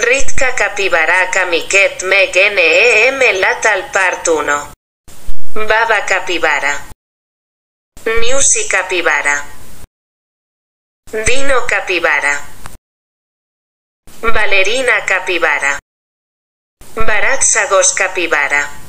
Ritka capibaraca miquet meg nem latal part 1. Baba capibara. Newsy capibara. Dino capibara. Valerina capibara. Baratsagos capibara.